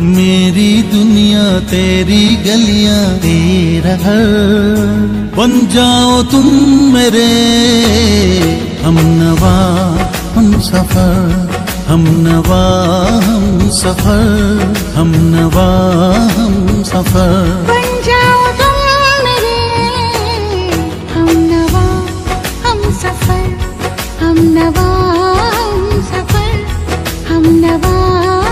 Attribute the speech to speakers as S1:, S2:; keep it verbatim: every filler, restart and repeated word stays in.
S1: मेरी दुनिया तेरी गलियां तेरा घर, बन जाओ तुम मेरे हम नवा हम सफर, हम नवा हम सफर, हम नवा हम सफर।
S2: बन जाओ तुम मेरे हम नवा हम सफर, हम नवा हम सफर, हम नवा